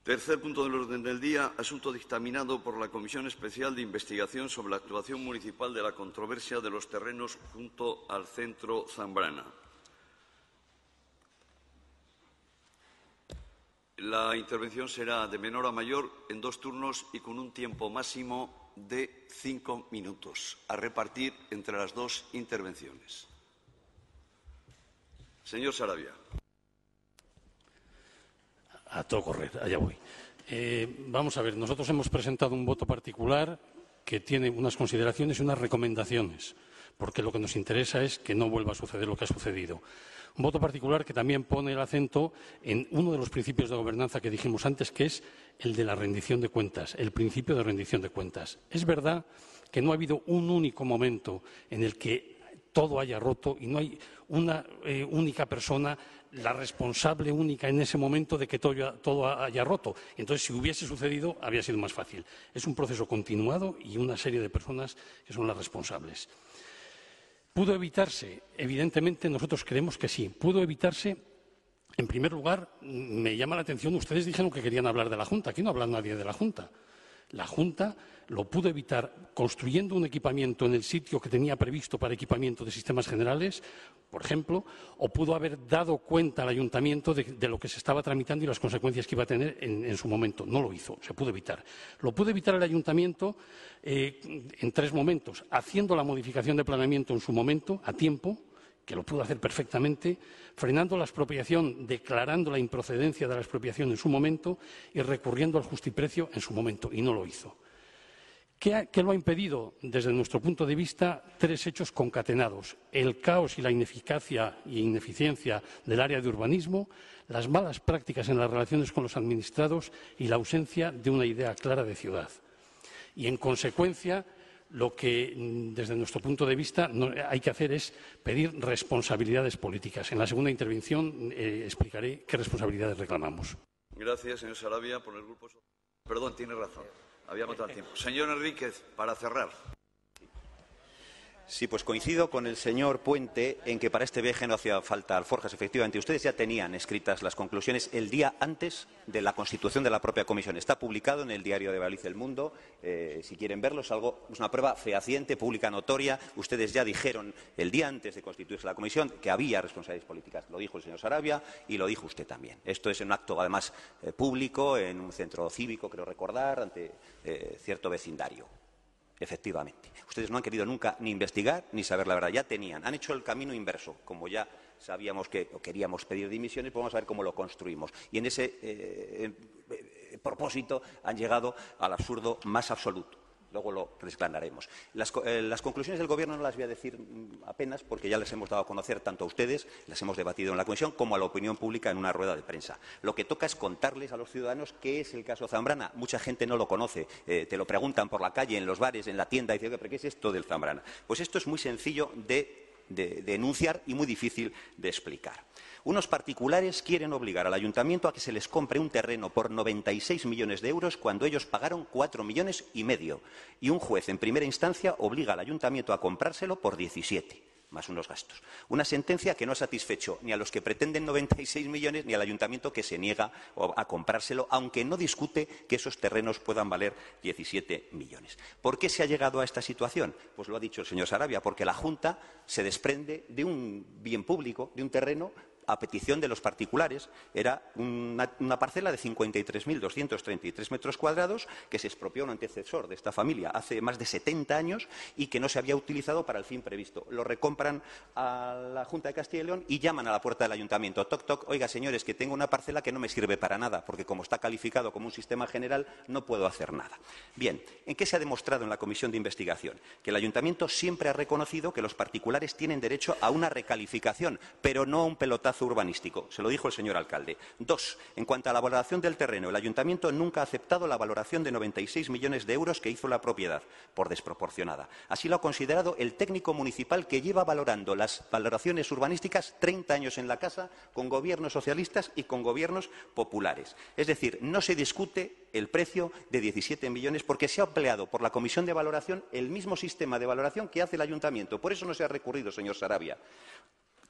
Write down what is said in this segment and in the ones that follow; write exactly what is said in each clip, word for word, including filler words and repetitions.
Tercer punto del orden del día, asunto dictaminado por la Comisión Especial de Investigación sobre la actuación municipal de la controversia de los terrenos junto al Centro Zambrana. La intervención será de menor a mayor en dos turnos y con un tiempo máximo de cinco minutos, a repartir entre las dos intervenciones. Señor Sarabia. A todo correr, allá voy. Eh, vamos a ver, nosotros hemos presentado un voto particular que tiene unas consideraciones y unas recomendaciones, porque lo que nos interesa es que no vuelva a suceder lo que ha sucedido. Un voto particular que también pone el acento en uno de los principios de gobernanza que dijimos antes, que es el de la rendición de cuentas, el principio de rendición de cuentas. Es verdad que no ha habido un único momento en el que todo haya roto y no hay una eh, única persona, la responsable única en ese momento de que todo, todo haya roto. Entonces, si hubiese sucedido, habría sido más fácil. Es un proceso continuado y una serie de personas que son las responsables. ¿Pudo evitarse? Evidentemente, nosotros creemos que sí. ¿Pudo evitarse? En primer lugar, me llama la atención, ustedes dijeron que querían hablar de la Junta. Aquí no habla nadie de la Junta. La Junta lo pudo evitar construyendo un equipamiento en el sitio que tenía previsto para equipamiento de sistemas generales, por ejemplo, o pudo haber dado cuenta al Ayuntamiento de, de lo que se estaba tramitando y las consecuencias que iba a tener en, en su momento. No lo hizo, se pudo evitar. Lo pudo evitar el Ayuntamiento eh, en tres momentos, haciendo la modificación de planeamiento en su momento, a tiempo, que lo pudo hacer perfectamente, frenando la expropiación, declarando la improcedencia de la expropiación en su momento y recurriendo al justiprecio en su momento, y no lo hizo. ¿Qué, ha, ¿Qué lo ha impedido? Desde nuestro punto de vista, tres hechos concatenados. El caos y la ineficacia e ineficiencia del área de urbanismo, las malas prácticas en las relaciones con los administrados y la ausencia de una idea clara de ciudad. Y, en consecuencia, lo que, desde nuestro punto de vista, no, hay que hacer es pedir responsabilidades políticas. En la segunda intervención eh, explicaré qué responsabilidades reclamamos. Gracias, señor Sarabia. Por el grupo... Perdón, tiene razón. Había agotado el tiempo. Señor Enríquez, para cerrar. Sí, pues coincido con el señor Puente en que para este viaje no hacía falta alforjas. Efectivamente, ustedes ya tenían escritas las conclusiones el día antes de la constitución de la propia comisión. Está publicado en el diario de Valladolid El Mundo. Eh, si quieren verlo, es, algo, es una prueba fehaciente, pública, notoria. Ustedes ya dijeron el día antes de constituirse la comisión que había responsabilidades políticas. Lo dijo el señor Sarabia y lo dijo usted también. Esto es en un acto, además, eh, público, en un centro cívico, creo recordar, ante eh, cierto vecindario. Efectivamente. Ustedes no han querido nunca ni investigar ni saber la verdad. Ya tenían. Han hecho el camino inverso. Como ya sabíamos que o queríamos pedir dimisiones, pues vamos a ver cómo lo construimos. Y en ese eh, eh, propósito han llegado al absurdo más absoluto. Luego lo desgranaremos. Las, eh, las conclusiones del Gobierno no las voy a decir apenas porque ya les hemos dado a conocer tanto a ustedes, las hemos debatido en la Comisión, como a la opinión pública en una rueda de prensa. Lo que toca es contarles a los ciudadanos qué es el caso Zambrana. Mucha gente no lo conoce. Eh, te lo preguntan por la calle, en los bares, en la tienda, y dicen, ¿pero qué es esto del Zambrana? Pues esto es muy sencillo de, de, de enunciar y muy difícil de explicar. Unos particulares quieren obligar al ayuntamiento a que se les compre un terreno por noventa y seis millones de euros cuando ellos pagaron cuatro millones y medio. Y un juez en primera instancia obliga al ayuntamiento a comprárselo por diecisiete, más unos gastos. Una sentencia que no ha satisfecho ni a los que pretenden noventa y seis millones ni al ayuntamiento que se niega a comprárselo, aunque no discute que esos terrenos puedan valer diecisiete millones. ¿Por qué se ha llegado a esta situación? Pues lo ha dicho el señor Sarabia, porque la Junta se desprende de un bien público, de un terreno a petición de los particulares. Era una, una parcela de cincuenta y tres mil doscientos treinta y tres metros cuadrados que se expropió a un antecesor de esta familia hace más de setenta años y que no se había utilizado para el fin previsto. Lo recompran a la Junta de Castilla y León y llaman a la puerta del ayuntamiento. Toc, toc, oiga, señores, que tengo una parcela que no me sirve para nada, porque como está calificado como un sistema general, no puedo hacer nada. Bien, ¿en qué se ha demostrado en la comisión de investigación? Que el ayuntamiento siempre ha reconocido que los particulares tienen derecho a una recalificación, pero no a un pelotazo urbanístico. Se lo dijo el señor alcalde. Dos, en cuanto a la valoración del terreno, el ayuntamiento nunca ha aceptado la valoración de noventa y seis millones de euros que hizo la propiedad, por desproporcionada. Así lo ha considerado el técnico municipal que lleva valorando las valoraciones urbanísticas treinta años en la casa, con gobiernos socialistas y con gobiernos populares. Es decir, no se discute el precio de diecisiete millones porque se ha empleado por la comisión de valoración el mismo sistema de valoración que hace el ayuntamiento. Por eso no se ha recurrido, señor Sarabia.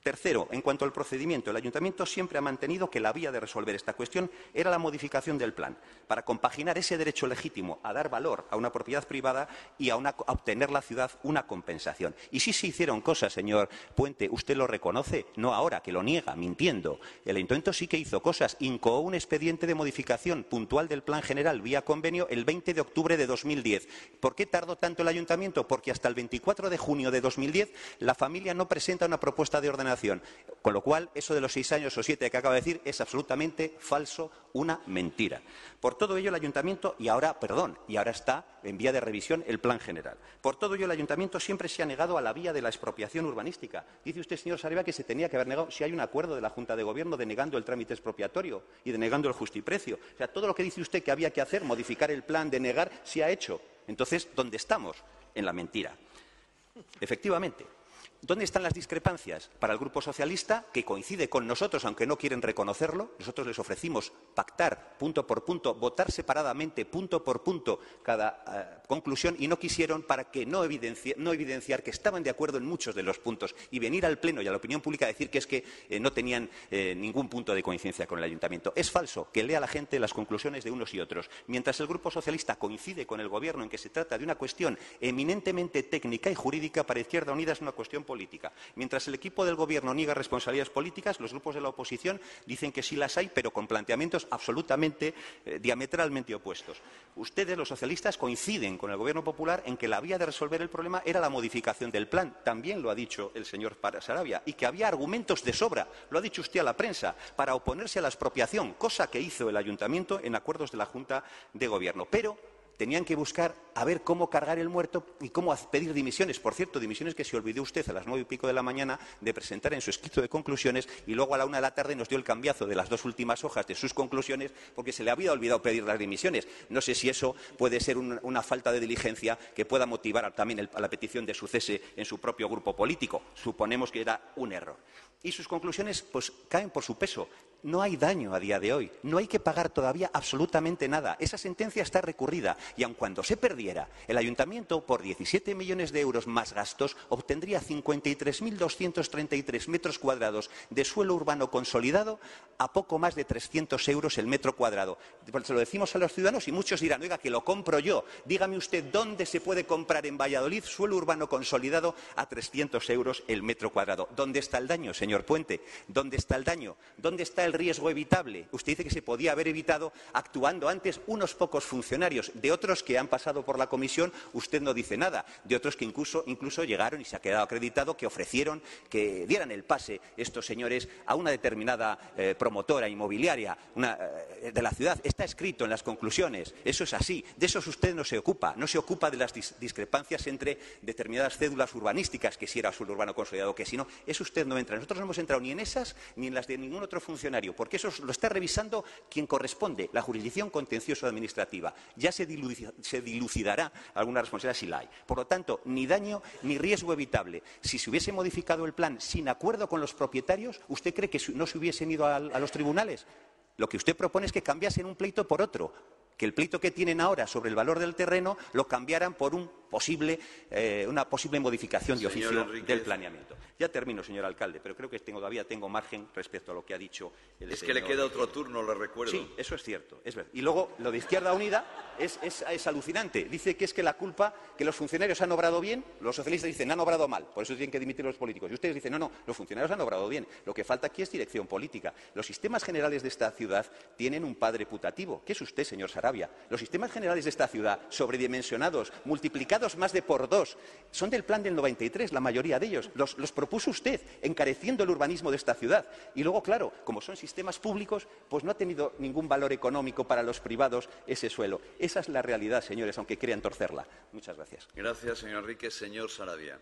Tercero, en cuanto al procedimiento, el Ayuntamiento siempre ha mantenido que la vía de resolver esta cuestión era la modificación del plan, para compaginar ese derecho legítimo a dar valor a una propiedad privada y a, una, a obtener la ciudad una compensación. Y sí se hicieron cosas, señor Puente, usted lo reconoce, no ahora, que lo niega, mintiendo. El Ayuntamiento sí que hizo cosas, incoó un expediente de modificación puntual del plan general vía convenio el veinte de octubre de dos mil diez. ¿Por qué tardó tanto el Ayuntamiento? Porque hasta el veinticuatro de junio de dos mil diez la familia no presenta una propuesta de ordenación. Con lo cual, eso de los seis años o siete que acaba de decir es absolutamente falso, una mentira. Por todo ello, el Ayuntamiento, y ahora, perdón, y ahora está en vía de revisión el plan general. Por todo ello, el Ayuntamiento siempre se ha negado a la vía de la expropiación urbanística. Dice usted, señor Sarabia, que se tenía que haber negado si hay un acuerdo de la Junta de Gobierno denegando el trámite expropiatorio y denegando el justiprecio. O sea, todo lo que dice usted que había que hacer, modificar el plan, denegar, se ha hecho. Entonces, ¿dónde estamos? En la mentira. Efectivamente. ¿Dónde están las discrepancias? Para el Grupo Socialista, que coincide con nosotros, aunque no quieren reconocerlo, nosotros les ofrecimos pactar punto por punto, votar separadamente punto por punto cada uh, conclusión y no quisieron para que no, evidenci no evidenciar que estaban de acuerdo en muchos de los puntos y venir al Pleno y a la opinión pública a decir que es que eh, no tenían eh, ningún punto de coincidencia con el Ayuntamiento. Es falso que lea la gente las conclusiones de unos y otros. Mientras el Grupo Socialista coincide con el Gobierno en que se trata de una cuestión eminentemente técnica y jurídica, para Izquierda Unida es una cuestión política. Mientras el equipo del Gobierno niega responsabilidades políticas, los grupos de la oposición dicen que sí las hay, pero con planteamientos absolutamente, eh, diametralmente opuestos. Ustedes, los socialistas, coinciden con el Gobierno popular en que la vía de resolver el problema era la modificación del plan. También lo ha dicho el señor Sarabia. Y que había argumentos de sobra, lo ha dicho usted a la prensa, para oponerse a la expropiación, cosa que hizo el Ayuntamiento en acuerdos de la Junta de Gobierno. Pero tenían que buscar a ver cómo cargar el muerto y cómo pedir dimisiones. Por cierto, dimisiones que se olvidó usted a las nueve y pico de la mañana de presentar en su escrito de conclusiones y luego a la una de la tarde nos dio el cambiazo de las dos últimas hojas de sus conclusiones porque se le había olvidado pedir las dimisiones. No sé si eso puede ser un, una falta de diligencia que pueda motivar a, también el, a la petición de su cese en su propio grupo político. Suponemos que era un error. Y sus conclusiones pues caen por su peso. No hay daño a día de hoy. No hay que pagar todavía absolutamente nada. Esa sentencia está recurrida y aun cuando se perdiera, el Ayuntamiento, por diecisiete millones de euros más gastos, obtendría cincuenta y tres mil doscientos treinta y tres metros cuadrados de suelo urbano consolidado a poco más de trescientos euros el metro cuadrado. Se lo decimos a los ciudadanos y muchos dirán, oiga, que lo compro yo. Dígame usted dónde se puede comprar en Valladolid suelo urbano consolidado a trescientos euros el metro cuadrado. ¿Dónde está el daño, señor Puente? ¿Dónde está el daño? ¿Dónde está el riesgo evitable? Usted dice que se podía haber evitado actuando antes unos pocos funcionarios. De otros que han pasado por la comisión, usted no dice nada. De otros que incluso, incluso llegaron y se ha quedado acreditado que ofrecieron que dieran el pase estos señores a una determinada eh, promotora inmobiliaria una, eh, de la ciudad. Está escrito en las conclusiones. Eso es así. De eso usted no se ocupa. No se ocupa de las dis discrepancias entre determinadas cédulas urbanísticas, que si era suelo urbano consolidado, que si no. Eso usted no entra. Nosotros no hemos entrado ni en esas ni en las de ningún otro funcionario, porque eso lo está revisando quien corresponde, la jurisdicción contencioso administrativa. Ya se, dilu se dilucidará alguna responsabilidad si la hay. Por lo tanto, ni daño ni riesgo evitable. Si se hubiese modificado el plan sin acuerdo con los propietarios, ¿usted cree que no se hubiesen ido a, a los tribunales? Lo que usted propone es que cambiasen un pleito por otro, que el pleito que tienen ahora sobre el valor del terreno lo cambiaran por un posible, eh, una posible modificación de oficio del planeamiento. Ya termino, señor alcalde, pero creo que tengo, todavía tengo margen respecto a lo que ha dicho el Es señor. que le queda otro turno, le recuerdo. Sí, eso es cierto. Es verdad. Y luego, lo de Izquierda Unida es, es, es alucinante. Dice que es que la culpa, que los funcionarios han obrado bien, los socialistas dicen han obrado mal, por eso tienen que dimitir los políticos. Y ustedes dicen, no, no, los funcionarios han obrado bien. Lo que falta aquí es dirección política. Los sistemas generales de esta ciudad tienen un padre putativo, que es usted, señor Sarabia. Los sistemas generales de esta ciudad, sobredimensionados, multiplicados más de por dos, son del plan del noventa y tres, la mayoría de ellos. Los, los propuso usted, encareciendo el urbanismo de esta ciudad. Y luego, claro, como son sistemas públicos, pues no ha tenido ningún valor económico para los privados ese suelo. Esa es la realidad, señores, aunque crean torcerla. Muchas gracias. Gracias, señor Enríquez. Señor Sarabia.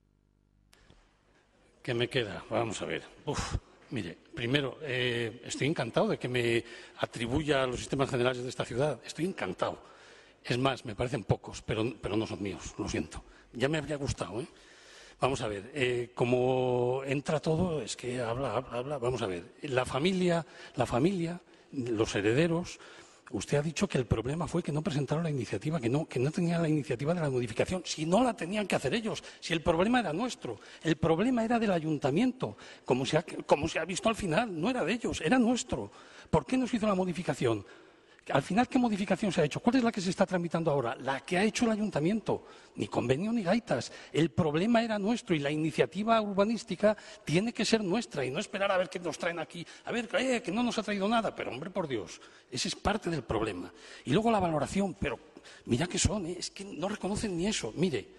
¿Qué me queda? Vamos a ver. Uf. Mire, primero, eh, estoy encantado de que me atribuya a los sistemas generales de esta ciudad. Estoy encantado. Es más, me parecen pocos, pero, pero no son míos, lo siento. Ya me habría gustado, ¿eh? Vamos a ver, eh, como entra todo, es que habla, habla, habla. Vamos a ver, la familia, la familia, los herederos, Usted ha dicho que el problema fue que no presentaron la iniciativa, que no, que no tenían la iniciativa de la modificación. Si no la tenían que hacer ellos, si el problema era nuestro. El problema era del ayuntamiento, como se ha, como se ha visto al final, no era de ellos, era nuestro. ¿Por qué no se hizo la modificación? Al final, ¿qué modificación se ha hecho? ¿Cuál es la que se está tramitando ahora? La que ha hecho el ayuntamiento. Ni convenio ni gaitas. El problema era nuestro y la iniciativa urbanística tiene que ser nuestra y no esperar a ver qué nos traen aquí. A ver, eh, que no nos ha traído nada. Pero, hombre, por Dios, ese es parte del problema. Y luego la valoración. Pero, mira que son, ¿eh? Es que no reconocen ni eso. Mire,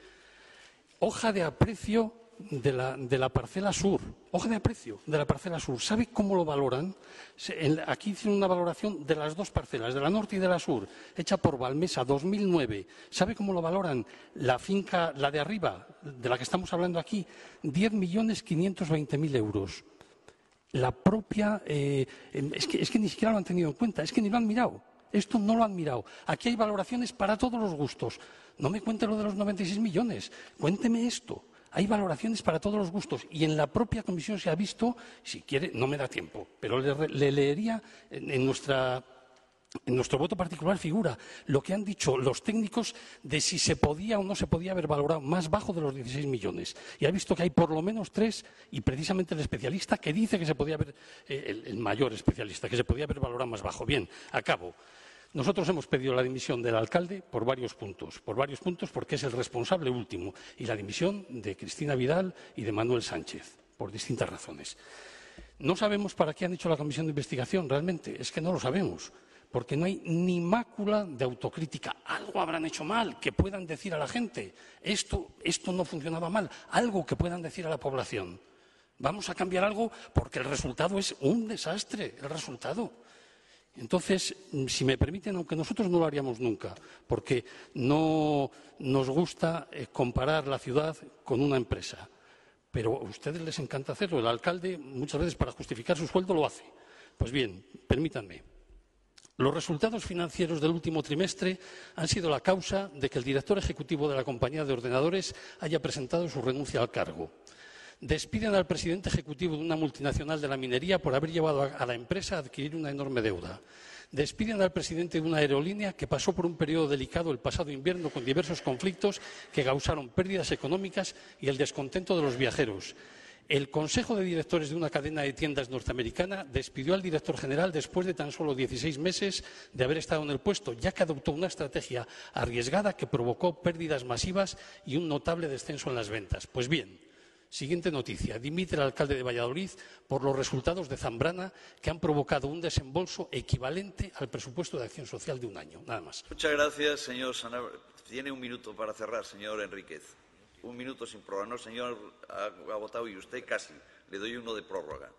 hoja de aprecio de la, de la parcela sur, hoja de aprecio de la parcela sur. ¿Sabe cómo lo valoran? Aquí hicieron una valoración de las dos parcelas, de la norte y de la sur, hecha por Balmesa, dos mil nueve. ¿Sabe cómo lo valoran? La finca, la de arriba, de la que estamos hablando aquí, diez millones quinientos veinte mil euros. La propia... Eh, es, que, es que ni siquiera lo han tenido en cuenta, es que ni lo han mirado. Esto no lo han mirado. Aquí hay valoraciones para todos los gustos. No me cuente lo de los noventa y seis millones, cuénteme esto. Hay valoraciones para todos los gustos y en la propia comisión se ha visto, si quiere, no me da tiempo, pero le, le leería en, en, nuestra, en nuestro voto particular figura lo que han dicho los técnicos de si se podía o no se podía haber valorado más bajo de los dieciséis millones. Y ha visto que hay por lo menos tres y precisamente el especialista que dice que se podía haber, eh, el, el mayor especialista, que se podía haber valorado más bajo. Bien, acabo. Nosotros hemos pedido la dimisión del alcalde por varios puntos, por varios puntos porque es el responsable último, y la dimisión de Cristina Vidal y de Manuel Sánchez, por distintas razones. No sabemos para qué han hecho la comisión de investigación, realmente, es que no lo sabemos, porque no hay ni mácula de autocrítica. Algo habrán hecho mal, que puedan decir a la gente, esto, esto no funcionaba mal, algo que puedan decir a la población. Vamos a cambiar algo porque el resultado es un desastre, el resultado. Entonces, si me permiten, aunque nosotros no lo haríamos nunca, porque no nos gusta eh, comparar la ciudad con una empresa, pero a ustedes les encanta hacerlo. El alcalde, muchas veces, para justificar su sueldo, lo hace. Pues bien, permítanme. Los resultados financieros del último trimestre han sido la causa de que el director ejecutivo de la compañía de ordenadores haya presentado su renuncia al cargo. Despiden al presidente ejecutivo de una multinacional de la minería por haber llevado a la empresa a adquirir una enorme deuda. Despiden al presidente de una aerolínea que pasó por un periodo delicado el pasado invierno con diversos conflictos que causaron pérdidas económicas y el descontento de los viajeros. El Consejo de Directores de una cadena de tiendas norteamericana despidió al director general después de tan solo dieciséis meses de haber estado en el puesto, ya que adoptó una estrategia arriesgada que provocó pérdidas masivas y un notable descenso en las ventas. Pues bien, siguiente noticia. Dimite el alcalde de Valladolid por los resultados de Zambrana que han provocado un desembolso equivalente al presupuesto de acción social de un año. Nada más. Muchas gracias, señor Sanabria. Tiene un minuto para cerrar, señor Enríquez. Un minuto sin prórroga. No, señor, ha, ha votado y usted casi. Le doy uno de prórroga.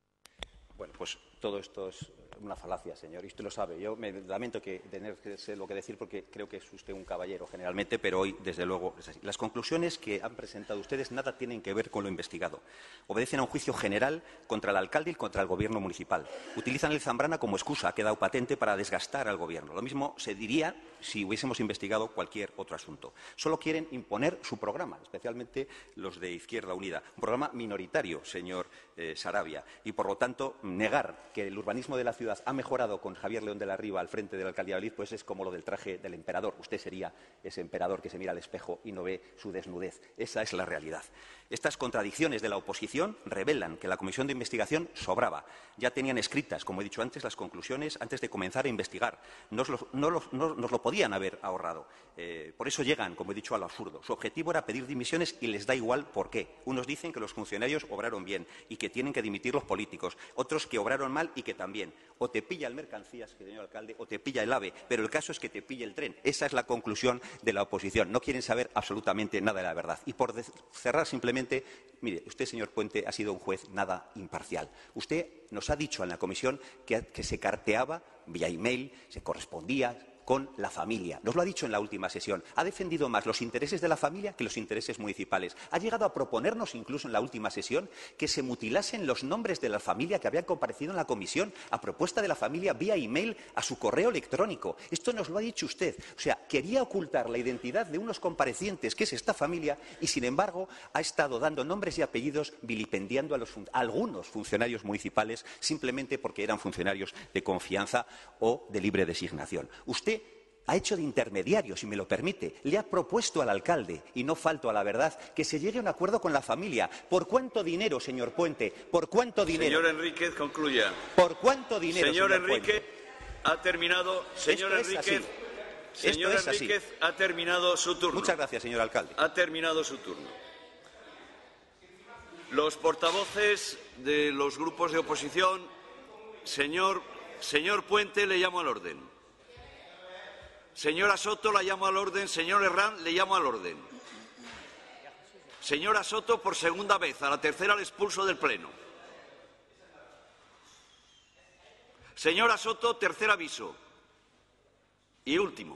Bueno, pues todo esto es una falacia, señor, y usted lo sabe. Yo me lamento que tener que sé lo que decir porque creo que es usted un caballero generalmente, pero hoy, desde luego, es así. Las conclusiones que han presentado ustedes nada tienen que ver con lo investigado. Obedecen a un juicio general contra el alcalde y contra el gobierno municipal. Utilizan el Zambrana como excusa, ha quedado patente, para desgastar al gobierno. Lo mismo se diría si hubiésemos investigado cualquier otro asunto. Solo quieren imponer su programa, especialmente los de Izquierda Unida. Un programa minoritario, señor eh, Sarabia, y, por lo tanto, negar que el urbanismo de la ciudad ha mejorado con Javier León de la Riva al frente de la alcaldía de Valladolid, pues es como lo del traje del emperador. Usted sería ese emperador que se mira al espejo y no ve su desnudez. Esa es la realidad. Estas contradicciones de la oposición revelan que la comisión de investigación sobraba. Ya tenían escritas, como he dicho antes, las conclusiones antes de comenzar a investigar. Nos lo, no lo, no, nos lo podían haber ahorrado. Eh, por eso llegan, como he dicho, a lo absurdo. Su objetivo era pedir dimisiones y les da igual por qué. Unos dicen que los funcionarios obraron bien y que tienen que dimitir los políticos. Otros que obraron mal y que también. O te pilla el mercancías, señor alcalde, o te pilla el AVE. Pero el caso es que te pille el tren. Esa es la conclusión de la oposición. No quieren saber absolutamente nada de la verdad. Y por cerrar simplemente, mire, usted, señor Puente, ha sido un juez nada imparcial. Usted nos ha dicho en la comisión que, que se carteaba vía email, se correspondía con la familia. Nos lo ha dicho en la última sesión. Ha defendido más los intereses de la familia que los intereses municipales. Ha llegado a proponernos, incluso en la última sesión, que se mutilasen los nombres de la familia que habían comparecido en la comisión a propuesta de la familia vía email a su correo electrónico. Esto nos lo ha dicho usted. O sea, quería ocultar la identidad de unos comparecientes, que es esta familia, y sin embargo ha estado dando nombres y apellidos vilipendiando a, los fun- a algunos funcionarios municipales simplemente porque eran funcionarios de confianza o de libre designación. Usted ha hecho de intermediario, si me lo permite. Le ha propuesto al alcalde, y no falto a la verdad, que se llegue a un acuerdo con la familia. ¿Por cuánto dinero, señor Puente? ¿Por cuánto dinero? Señor Enríquez, concluya. ¿Por cuánto dinero, señor, señor Enríquez, Puente? ha terminado. Señor Esto es Enríquez, así. señor Esto es Enríquez, así. ha terminado su turno. Muchas gracias, señor alcalde. Ha terminado su turno. Los portavoces de los grupos de oposición, señor, señor Puente, le llamo al orden. Señora Soto, la llamo al orden. Señor Herrán, le llamo al orden. Señora Soto, por segunda vez. A la tercera le expulso del Pleno. Señora Soto, tercer aviso. Y último.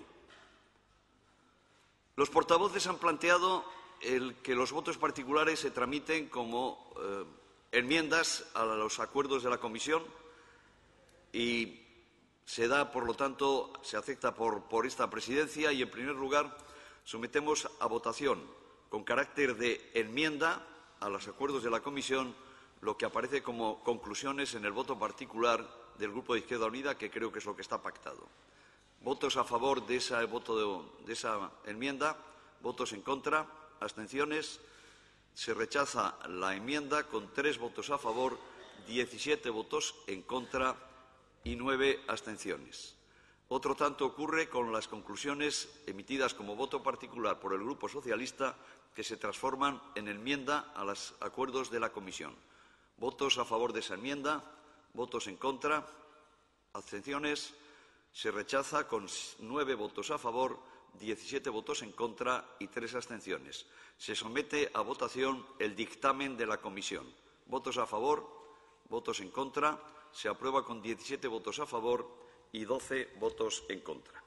Los portavoces han planteado el que los votos particulares se tramiten como eh, enmiendas a los acuerdos de la Comisión y se da, por lo tanto, se acepta por, por esta presidencia y, en primer lugar, sometemos a votación con carácter de enmienda a los acuerdos de la Comisión lo que aparece como conclusiones en el voto particular del Grupo de Izquierda Unida, que creo que es lo que está pactado. Votos a favor de esa, voto de, de esa enmienda, votos en contra, abstenciones. Se rechaza la enmienda con tres votos a favor, diecisiete votos en contra y nueve abstenciones. Otro tanto ocurre con las conclusiones emitidas como voto particular por el Grupo Socialista, que se transforman en enmienda a los acuerdos de la Comisión. Votos a favor de esa enmienda, votos en contra, abstenciones. Se rechaza con nueve votos a favor, diecisiete votos en contra y tres abstenciones. Se somete a votación el dictamen de la Comisión. Votos a favor, votos en contra. Se aprueba con diecisiete votos a favor y doce votos en contra.